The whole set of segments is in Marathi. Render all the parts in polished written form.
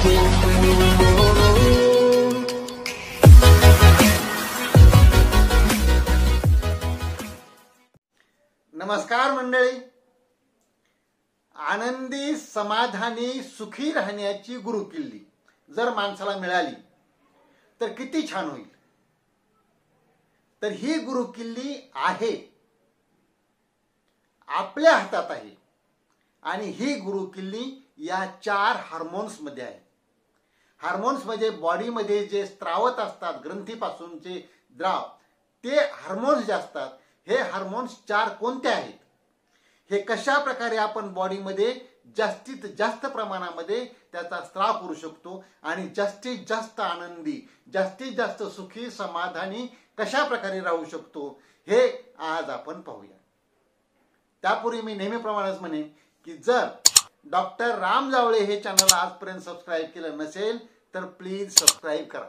नमस्कार मंडळी. आनंदी, समाधानी, सुखी राहण्याची गुरुकिल्ली जर माणसाला मिळाली तर किती छान होईल. तर ही गुरुकिल्ली आहे, आपल्या हातात आहे. आणि ही गुरुकिल्ली या 4 हार्मोन्स मध्ये आहे. हार्मोन्स म्हणजे बॉडीमध्ये जे स्त्रावत असतात, ग्रंथीपासूनचे द्राव, ते हार्मोन्स जे असतात, हे हार्मोन्स 4 कोणते आहेत, हे कशा प्रकारे आपण बॉडीमध्ये जास्तीत जास्त प्रमाणामध्ये त्याचा स्त्राव करू शकतो आणि जास्तीत जास्त आनंदी, जास्तीत जास्त सुखी, समाधानी कशा प्रकारे राहू शकतो, हे आज आपण पाहूया. त्यापूर्वी मी नेहमीप्रमाणेच म्हणेन की जर डॉक्टर राम जावळे हे चॅनल आजपर्यंत सबस्क्राईब केलं नसेल तर प्लीज सबस्क्राईब करा.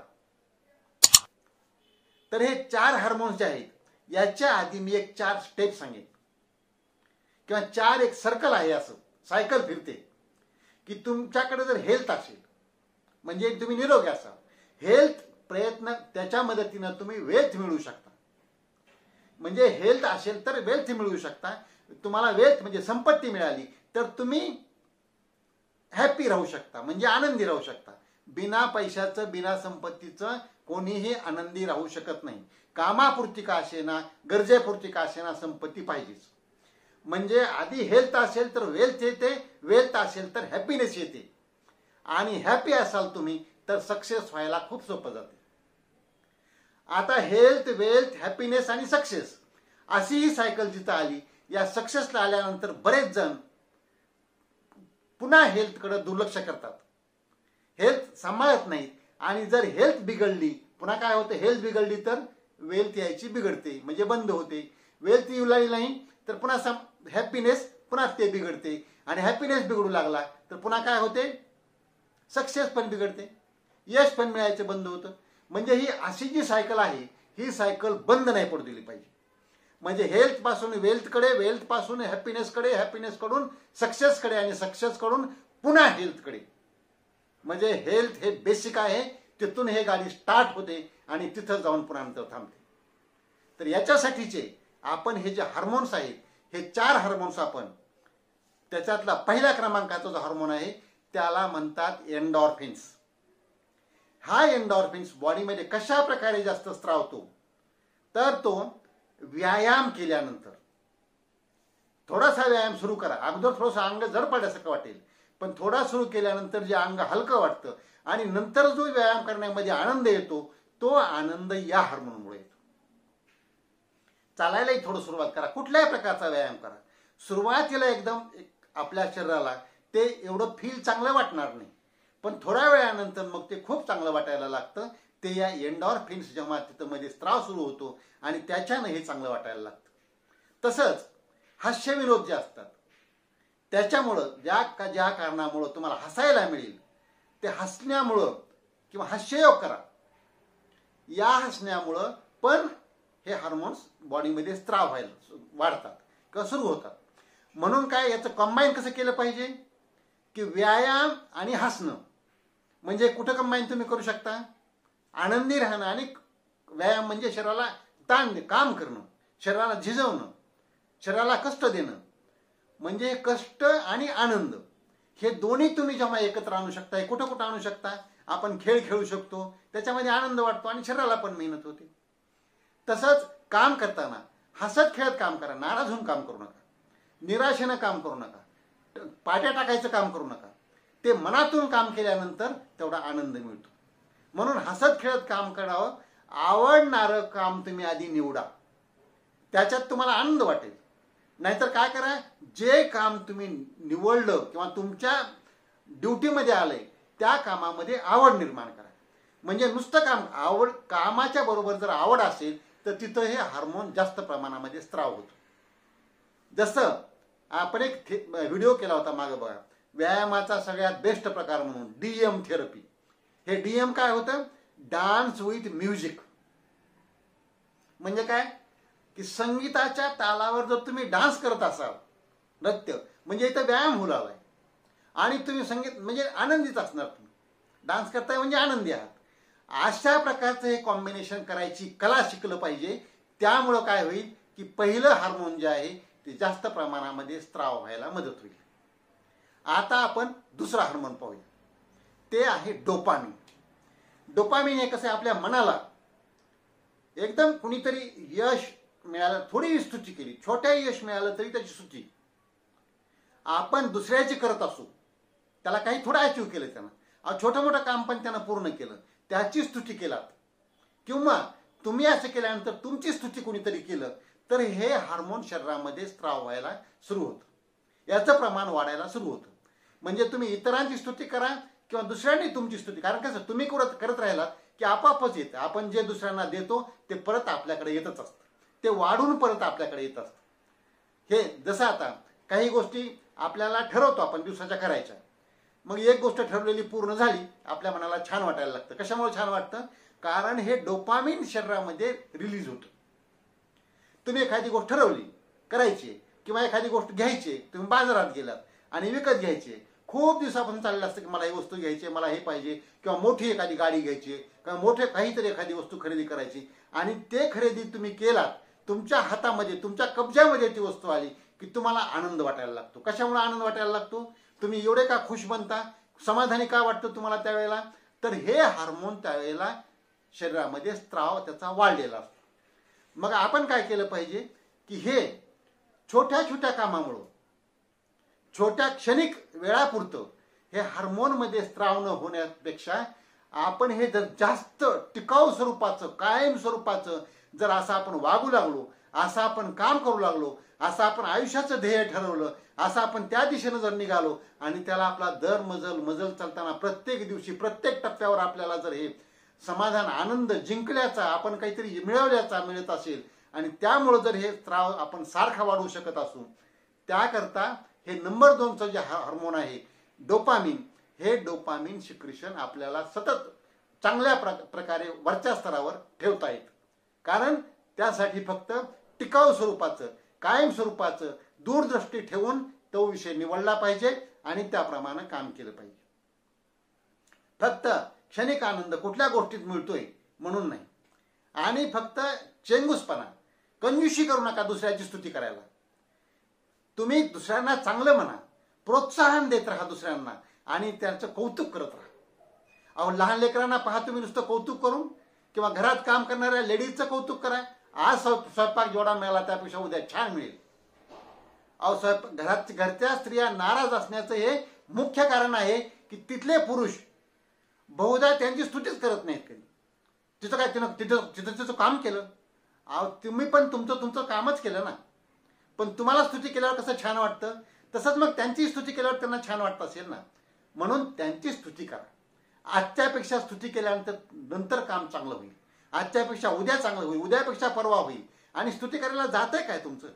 तर हे 4 हार्मोन्स जे आहेत, याच्या आधी मी एक 4 स्टेप सांगेन किंवा 4 एक सर्कल आहे, असं सायकल फिरते की तुमच्याकडे जर हेल्थ असेल म्हणजे तुम्ही निरोगी असाल, हेल्थ प्रयत्न त्याच्या मदतीने तुम्ही वेल्थ मिळवू शकता. म्हणजे हेल्थ असेल तर वेल्थ मिळवू शकता. तुम्हाला वेल्थ म्हणजे संपत्ती मिळाली तर तुम्ही हॅपी राहू शकता, म्हणजे आनंदी राहू शकता. बिना पैशाचं, बिना संपत्तीचं कोणीही आनंदी राहू शकत नाही. कामापुरती का असेना, गरजेपुरती का असेना संपत्ती पाहिजेच. म्हणजे आधी हेल्थ असेल तर वेल्थ येते, वेल्थ असेल तर हॅपीनेस येते. आणि हॅपी असाल तुम्ही तर सक्सेस व्हायला खूप सोपं जाते. आता हेल्थ, वेल्थ, हॅपीनेस आणि सक्सेस अशी ही सायकल जिथं आली, या सक्सेसला आल्यानंतर बरेच जण पुन्हा हेल्थकडे दुर्लक्ष करतात, हेल्थ सांभाळत नाहीत. आणि जर हेल्थ बिघडली, पुन्हा काय होतं, हेल्थ बिघडली तर वेल्थ यायची बिघडते, म्हणजे बंद होते. वेल्थ येऊ लागली नाही तर पुन्हा हॅपीनेस पुन्हा ते बिघडते. आणि हॅपीनेस बिघडू लागला तर पुन्हा काय होते, सक्सेस पण बिघडते, यश पण मिळायचं बंद होतं. म्हणजे ही अशी जी सायकल आहे, ही सायकल बंद नाही पडू दिली पाहिजे. म्हणजे हेल्थ पासून वेल्थकडे, वेल्थ पासून हॅपीनेसकडे, हॅपीनेस कडून सक्सेसकडे आणि सक्सेस कडून पुन्हा हेल्थकडे. म्हणजे हेल्थ हे बेसिक आहे, तिथून हे गाडी स्टार्ट होते आणि तिथं जाऊन पुन्हा नंतर थांबते. तर याच्यासाठीचे आपण हे जे हार्मोन्स आहेत, हे 4 हार्मोन्स आपण, त्याच्यातला पहिल्या क्रमांकाचा जो हार्मोन आहे त्याला म्हणतात एंडॉर्फिन्स. हा एंडॉर्फिन्स बॉडीमध्ये कशा प्रकारे जास्त स्त्रावतो, तर तो व्यायाम केल्यानंतर, थोडासा व्यायाम सुरू करा. अगोदर थोडंसं अंग जड पडल्यासारखं वाटेल, पण थोडा सुरू केल्यानंतर जे अंग हलकं वाटतं आणि नंतर जो व्यायाम करण्यामध्ये आनंद येतो, तो आनंद या हार्मोनमुळे येतो. चालायलाही थोडं सुरुवात करा, कुठल्याही प्रकारचा व्यायाम करा. सुरुवातीला एकदम आपल्या शरीराला ते एवढं फील चांगलं वाटणार नाही, पण थोड्या वेळानंतर मग ते खूप चांगलं वाटायला लागतं. ते या एंडॉर्फिन्स जेव्हा तिथं मध्ये स्त्राव सुरू होतो आणि त्याच्यानं हे चांगलं वाटायला लागतं. तसंच हास्यविनोद जे असतात, त्याच्यामुळं ज्या कारणामुळं तुम्हाला हसायला मिळेल, ते हसण्यामुळं किंवा हास्ययोग करा, या हसण्यामुळं पण हे हार्मोन्स बॉडीमध्ये स्त्राव व्हायला वाढतात किंवा सुरू होतात. म्हणून काय, याचं कंबाईन कसं केलं पाहिजे की व्यायाम आणि हसणं. म्हणजे कुठं कंबाईन तुम्ही करू शकता, आनंदी राहणं आणि व्यायाम म्हणजे शरीराला ताण, काम करणं, शरीराला झिजवणं, शरीराला कष्ट देणं. म्हणजे कष्ट आणि आनंद हे दोन्ही तुम्ही जेव्हा एकत्र आणू शकता. हे कुठं कुठं आणू शकता, आपण खेळ खेळू शकतो, त्याच्यामध्ये आनंद वाटतो आणि शरीराला पण मेहनत होते. तसंच काम करताना हसत खेळत काम करा, नाराज होऊन काम करू नका, निराशेनं काम करू नका, पाट्या टाकायचं काम करू नका. ते मनातून काम केल्यानंतर तेवढा आनंद मिळतो. म्हणून हसत खेळत काम करावं, आवडणारं काम तुम्ही आधी निवडा, त्याच्यात तुम्हाला आनंद वाटेल. नाहीतर काय करा, जे काम तुम्ही निवडलं किंवा तुमच्या ड्युटीमध्ये आलंय त्या कामामध्ये आवड निर्माण करा. म्हणजे नुसतं काम, कामाच्या बरोबर जर आवड असेल तर तिथं हे हार्मोन जास्त प्रमाणामध्ये स्त्राव होतो. जसं आपण एक व्हिडिओ केला होता मागे बघा, व्यायामाचा सगळ्यात बेस्ट प्रकार म्हणून डीएम थेरपी. हे डीएम काय होतं, डान्स विथ म्युझिक. म्हणजे काय की संगीताच्या तालावर जर तुम्ही डान्स करत असाल, नृत्य म्हणजे इथं व्यायाम होऊ लागलाय आणि तुम्ही संगीत म्हणजे आनंदीत असणार तुम्ही. डान्स करताय म्हणजे आनंदी आहात. अशा प्रकारचं हे कॉम्बिनेशन करायची कला शिकलं पाहिजे. त्यामुळं काय होईल की पहिलं हार्मोन जे आहे ते जास्त प्रमाणामध्ये स्त्राव व्हायला मदत होईल. आता आपण दुसरा हार्मोन पाहूया, ते आहे डोपामिन. डोपामिन हे कसं आहे, आपल्या मनाला एकदम कुणीतरी यश मिळालं, थोडी स्तुती केली, छोट्या यश मिळालं तरी त्याची स्तुती, आपण दुसऱ्याची करत असू, त्याला काही थोडं अचीव केलं त्यानं, छोटं मोठं काम पण त्यानं पूर्ण केलं, त्याची स्तुती केलात, किंवा तुम्ही असं केल्यानंतर तुमची स्तुती कोणीतरी केलं, तर हे हार्मोन शरीरामध्ये स्त्राव व्हायला सुरू होतं, याचं प्रमाण वाढायला सुरू होतं. म्हणजे तुम्ही इतरांची स्तुती करा किंवा दुसऱ्यांनी तुमची स्तुती, कारण कसं तुम्ही करत राहिलात की आपापच येतं. आपण जे दुसऱ्यांना देतो ते परत आपल्याकडे येतच असतं, ते वाढून परत आपल्याकडे येत असतं. हे जसं आता काही गोष्टी आपल्याला ठरवतो आपण दिवसाच्या करायच्या, मग एक गोष्ट ठरवलेली पूर्ण झाली, आपल्या मनाला छान वाटायला लागतं. कशामुळे छान वाटतं? कारण हे डोपामिन शरीरामध्ये रिलीज होतं. तुम्ही एखादी गोष्ट ठरवली करायची किंवा एखादी गोष्ट घ्यायची, तुम्ही बाजारात गेलात आणि विकत घ्यायची, खूप दिवसापासून चाललं असतं की मला ही वस्तू घ्यायची, मला हे पाहिजे, किंवा मोठी एखादी गाडी घ्यायची किंवा मोठे काहीतरी एखादी वस्तू खरेदी करायची, आणि ते खरेदी तुम्ही केलात, तुमच्या हातामध्ये तुमच्या कब्जामध्ये ती वस्तू आली की तुम्हाला आनंद वाटायला लागतो. कशामुळे आनंद वाटायला लागतो? तुम्ही एवढे का खुश बनता, समाधानी का वाटतं तुम्हाला त्यावेळेला? तर हे हार्मोन त्यावेळेला शरीरामध्ये स्त्राव त्याचा वाढलेला असतो. मग आपण काय केलं पाहिजे की हे छोट्या छोट्या कामामुळं, छोट्या क्षणिक वेळापुरतं हे हार्मोनमध्ये स्त्राव न होण्यापेक्षा आपण हे जर जास्त टिकाऊ स्वरूपाचं, कायम स्वरूपाचं जर असं आपण वागू लागलो, असं आपण काम करू लागलो, असं आपण आयुष्याचं ध्येय ठरवलं, असं आपण त्या दिशेनं जर निघालो आणि त्याला आपला दर मजल चालताना प्रत्येक दिवशी प्रत्येक टप्प्यावर आपल्याला जर हे समाधान, आनंद जिंकल्याचा, आपण काहीतरी मिळवल्याचा मिळत असेल, आणि त्यामुळे जर हे स्त्राव आपण सारखा वाढवू शकत असू, त्याकरता हे नंबर 2चं जे हार्मोन आहे डोपामिन, हे डोपामिन सिक्रेशन आपल्याला सतत चांगल्या प्रकारे वरच्या स्तरावर ठेवता येतं. कारण त्यासाठी फक्त टिकाऊ स्वरूपाचं, कायम स्वरूपाचं दूरदृष्टी ठेवून तो विषय निवडला पाहिजे आणि त्याप्रमाणे काम केलं पाहिजे. फक्त क्षणिक आनंद कुठल्या गोष्टीत मिळतोय म्हणून नाही, आणि फक्त चेंगूसपणा, कंजूशी करू नका दुसऱ्याची स्तुती करायला. तुम्ही दुसऱ्यांना चांगलं म्हणा, प्रोत्साहन देत राहा दुसऱ्यांना, आणि त्यांचं कौतुक करत राहा. अहो, लहान लेकरांना पहा तुम्ही नुसतं कौतुक करून, किंवा घरात काम करणाऱ्या लेडीजचं कौतुक करा, आज स्वयंपाक जेवढा मिळाला त्यापेक्षा उद्या छान मिळेल. अहो, घरच्या स्त्रिया नाराज असण्याचं हे मुख्य कारण आहे की तिथले पुरुष बहुधा त्यांची स्तुतीच करत नाहीत कधी. तिचं काय, तिचं काम केलं, अहो तुम्ही पण तुमचं कामच केलं ना, पण तुम्हाला स्तुती केल्यावर कसं छान वाटतं, तसंच मग त्यांची स्तुती केल्यावर त्यांना छान वाटत असेल ना. म्हणून त्यांची स्तुती करा. आजच्यापेक्षा स्तुती केल्यानंतर नंतर काम चांगलं होईल, आजच्यापेक्षा उद्या चांगलं होईल, उद्यापेक्षा परवा होईल. आणि स्तुती करायला जातंय काय तुमचं?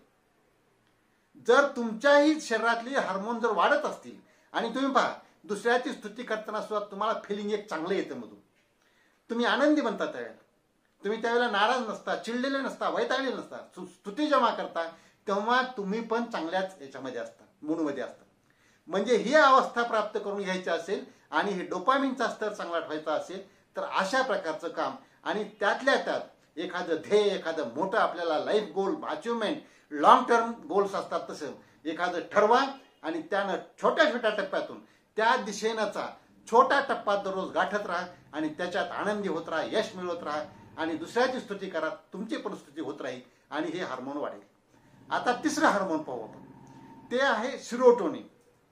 जर तुमच्याही शरीरातली हार्मोन जर वाढत असतील, आणि तुम्ही पहा दुसऱ्याची स्तुती करताना सुद्धा तुम्हाला फिलिंग एक चांगलं येतं मधून, तुम्ही आनंदी बनता त्यावेळेला, तुम्ही त्यावेळेला नाराज नसता, चिडलेले नसता, वैतागले नसता. स्तुती जेव्हा करता तेव्हा तुम्ही पण चांगल्याच याच्यामध्ये असता, मूडमध्ये असता. म्हणजे ही अवस्था प्राप्त करून घ्यायची असेल आणि हे डोपामिनचा स्तर चांगला ठेवायचा असेल तर अशा प्रकारचं काम, आणि त्यातल्या त्यात एखादं ध्येय, एखादं मोठं आपल्याला life goal, achievement, long term goals असतात, तसं एखादं ठरवा आणि त्यानं छोट्या छोट्या टप्प्यातून त्या दिशेनंचा छोटा टप्पा दररोज गाठत राहा आणि त्याच्यात आनंदी होत राहा, यश मिळवत राहा, आणि दुसऱ्याची स्तुती करा, तुमची पण स्तुती होत राहील आणि हे हार्मोन वाढेल. आता तिसरं हार्मोन पाहू आपण, ते आहे सिरोटोनिन.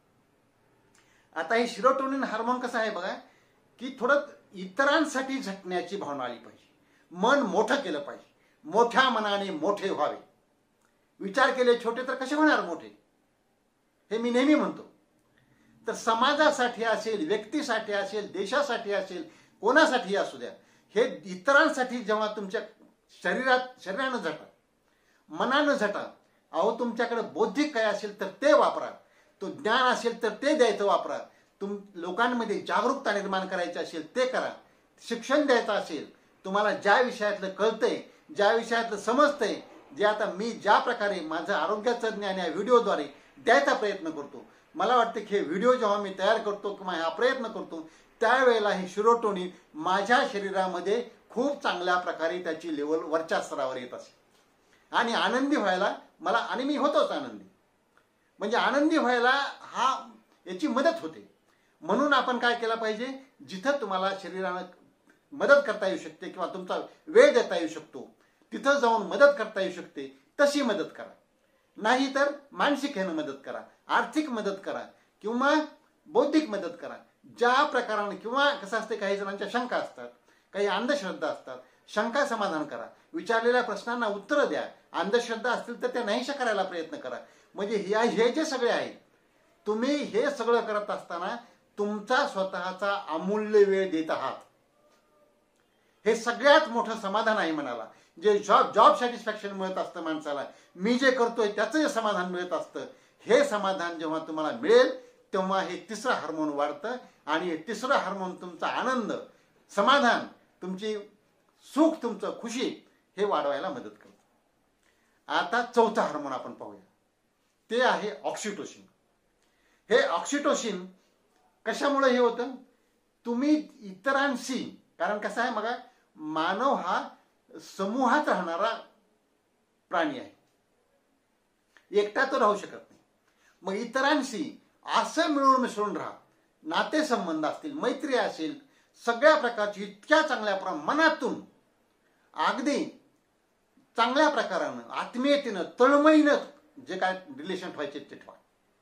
आता हे सिरोटोनिन हार्मोन कसं आहे बघा, की थोडं इतरांसाठी झटण्याची भावना आली पाहिजे, मन मोठं केलं पाहिजे, मोठ्या मनाने मोठे व्हावे. विचार केले छोटे तर कसे होणार मोठे, हे मी नेहमी म्हणतो. तर समाजासाठी असेल, व्यक्तीसाठी असेल, देशासाठी असेल, कोणासाठी असू द्या, हे इतरांसाठी जेव्हा तुमच्या शरीरानं झटा, मनानं झटा. अहो, तुमच्याकडे बौद्धिक काय असेल तर ते वापरा, तो ज्ञान असेल तर ते द्यायचं वापरा, लोकांमध्ये जागरूकता निर्माण करायची असेल ते करा, शिक्षण द्यायचं असेल, तुम्हाला ज्या विषयातलं कळतंय, ज्या विषयातलं समजतंय, जे आता मी ज्या प्रकारे माझं आरोग्याचं ज्ञान या व्हिडिओद्वारे द्यायचा प्रयत्न करतो, मला वाटतं की हे व्हिडिओ जेव्हा मी तयार करतो किंवा हा प्रयत्न करतो त्यावेळेला ही सेरोटोनिन माझ्या शरीरामध्ये खूप चांगल्या प्रकारे त्याची लेवल वरच्या स्तरावर येत असते आणि आनंदी व्हायला मला, आणि मी होतोच आनंदी, म्हणजे आनंदी व्हायला याची मदत होते. म्हणून आपण काय केलं पाहिजे, जिथं तुम्हाला शरीरानं मदत करता येऊ शकते किंवा तुमचा वेळ देता येऊ शकतो तिथं जाऊन मदत करता येऊ शकते तशी मदत करा. नाही तर मानसिक ह्यानं मदत करा, आर्थिक मदत करा किंवा बौद्धिक मदत करा. ज्या प्रकाराने, किंवा कसं असते काही जणांच्या शंका असतात, काही अंधश्रद्धा असतात, शंका समाधान करा, विचारलेल्या प्रश्नांना उत्तर द्या. अंधश्रद्धा असतील तर त्या नाहीशा करायला प्रयत्न करा. म्हणजे हे जे सगळे आहेत, तुम्ही हे सगळं करत असताना तुमचा स्वतःचा अमूल्य वेळ देत आहात. हे सगळ्यात मोठं समाधान आहे मनाला. जे जॉब सॅटिस्फॅक्शन मिळत असतं माणसाला, मी जे करतोय त्याचं जे समाधान मिळत असतं, हे समाधान जेव्हा तुम्हाला मिळेल तेव्हा हे तिसरं हार्मोन वाढतं आणि हे तिसरं हार्मोन तुमचा आनंद, समाधान, तुमची सुख, तुमचं खुशी हे वाढवायला मदत करतं. आता चौथा हार्मोन आपण पाहूया, ते आहे ऑक्सिटोसिन. हे ऑक्सिटोसिन कशामुळे हे होतं, तुम्ही इतरांशी, कारण कसं आहे बघा, मानव हा समूहात राहणारा प्राणी आहे, एकटा तो राहू शकत नाही. मग इतरांशी असं मिळून मिसळून राहा, नातेसंबंध असतील, मैत्री असेल, सगळ्या प्रकारची इतक्या चांगल्या मनातून अगदी चांगल्या प्रकारानं, आत्मीयतेनं, तळमळीनं जे काय रिलेशन ठेवायचे ते ठेवा.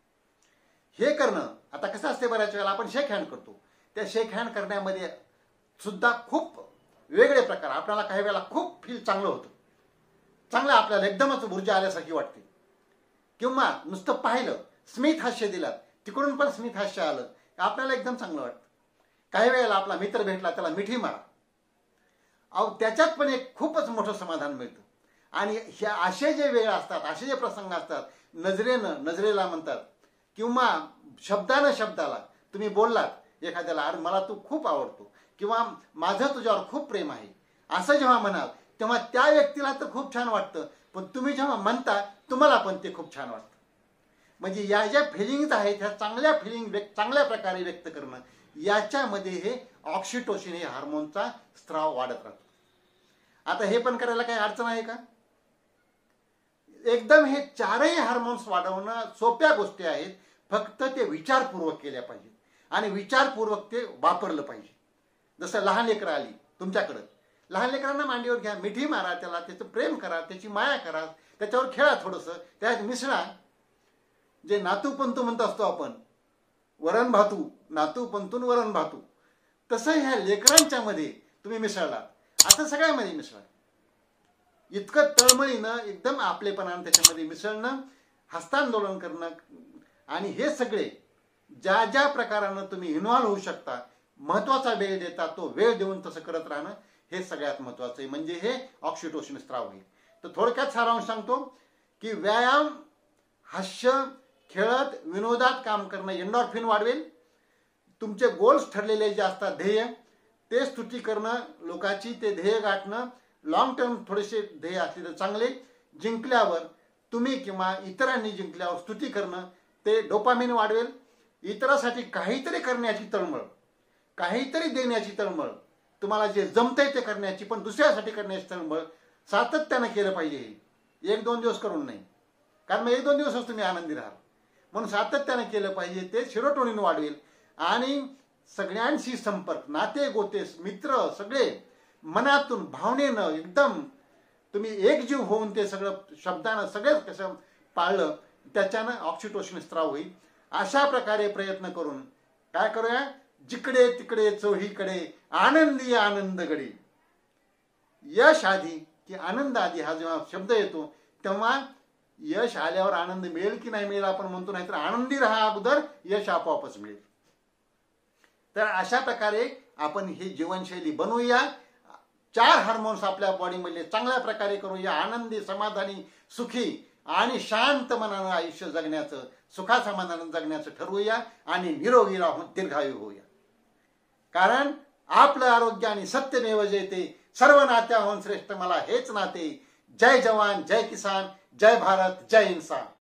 हे करणं, आता कसं असते, बऱ्याच वेळेला आपण शेक हँड करतो, त्या शेक हँड करण्यामध्ये सुद्धा खूप वेगळे प्रकार, आपल्याला काही वेळेला खूप फील चांगलं होतं, चांगलं आपल्याला एकदमच ऊर्जा आल्यासारखी वाटते. किंवा नुसतं पाहिलं, स्मित हास्य दिलं, तिकडून पण स्मित हास्य आलं, आपल्याला एकदम चांगलं वाटतं. काही वेळेला आपला मित्र भेटला, त्याला मिठी मारा, त्याच्यात पण एक खूपच मोठं समाधान मिळतं. आणि ह्या असे जे वेळ असतात, असे जे प्रसंग असतात, नजरेला म्हणतात, किंवा शब्दाला तुम्ही बोललात एखाद्याला, अरे मला तू खूप आवडतो, किंवा माझं तुझ्यावर खूप प्रेम आहे, असं जेव्हा म्हणाल तेव्हा त्या व्यक्तीला तर खूप छान वाटतं, पण तुम्ही जेव्हा म्हणता तुम्हाला पण ते खूप छान वाटतं. म्हणजे या ज्या फिलिंग्ज आहेत ह्या चांगल्या फिलिंग चांगल्या प्रकारे व्यक्त करणं, याच्यामध्ये हे ऑक्सिटोसिन हे हार्मोनचा स्त्राव वाढत राहतो. आता हे पण करायला काही अडचण आहे का, एकदम हे चारही हार्मोन्स वाढवणं सोप्या गोष्टी आहेत, फक्त ते विचारपूर्वक केल्या पाहिजेत आणि विचारपूर्वक ते वापरलं पाहिजे. जसं लहान लेकरं आली तुमच्याकडं, लहान लेकरांना मांडीवर घ्या, मिठी मारा, त्याला त्याचं प्रेम करा, त्याची माया करा, त्याच्यावर खेळा, थोडंसं त्यात मिसळा. जे नातू पंतू म्हणत असतो आपण, वरण भातू, नातू पंतून वरण भातू, तसं ह्या लेकरांच्या मध्ये तुम्ही मिसळला, आता सगळ्यामध्ये मिसळा. इतकं तळमळीनं, एकदम आपलेपणानं त्याच्यामध्ये मिसळणं, हस्तांदोलन करणं, आणि हे सगळे ज्या ज्या प्रकारानं तुम्ही इन्व्हॉल्व्ह होऊ शकता, महत्वाचा वेळ देता, तो वेळ देऊन तसं करत राहणं हे सगळ्यात महत्वाचं आहे. म्हणजे हे ऑक्सिटोसिन स्त्राव होईल. तर थोडक्यात सारांश सांगतो की व्यायाम, हास्य, खेळत, विनोदात काम करणं एंडॉर्फिन वाढवेल. तुमचे गोल्स ठरलेले जे असतात, ध्येय, ते स्तुती करणं, लोकांची ते ध्येय गाठणं, लॉंग टर्म थोडेसे ध्येय असले तर चांगले. जिंकल्यावर तुम्ही किंवा इतरांनी जिंकल्यावर स्तुती करणं, ते डोपामिन वाढवेल. इतरांसाठी काहीतरी करण्याची तळमळ, काहीतरी देण्याची तळमळ, तुम्हाला जे जमतंय ते करण्याची, पण दुसऱ्यासाठी करण्याची तळमळ सातत्यानं केलं पाहिजे. हे 1-2 दिवस करून नाही, कारण मग 1-2 दिवसच तुम्ही आनंदी राहाल. म्हणून सातत्यानं केलं पाहिजे. ते सेरोटोनिन वाढवेल आणि सगळ्यांशी संपर्क, नाते गोते, मित्र, सगळे मनातून भावनेनं एकदम तुम्ही एकजीव होऊन ते सगळं शब्दानं सगळं कसं पाळलं, त्याच्यानं ऑक्सिटोसिन स्त्राव होईल. अशा प्रकारे प्रयत्न करून काय करूया, जिकडे तिकडे चोहीकडे आनंदी आनंद गडी. यश आधी की आनंद आधी हा जेव्हा शब्द येतो तेव्हा यश आल्यावर आनंद मिळेल की नाही मिळेल आपण म्हणतो, नाहीतर आनंदी राहा अगोदर, यश आपोआपच मिळेल. तर अशा प्रकारे आपण ही जीवनशैली बनवूया. 4 हार्मोन्स आपल्या बॉडीमध्ये चांगल्या प्रकारे करूया. आनंदी, समाधानी, सुखी आणि शांत मनानं आयुष्य जगण्याचं, सुखा समाधानानं जगण्याचं ठरवूया आणि निरोगी राहून दीर्घायू होऊया. कारण आपलं आरोग्य आणि सत्यमेव जयते, सर्व नात्याहून श्रेष्ठ मला हेच नाते. जय जवान, जय किसान, जय भारत, जय इन्सान.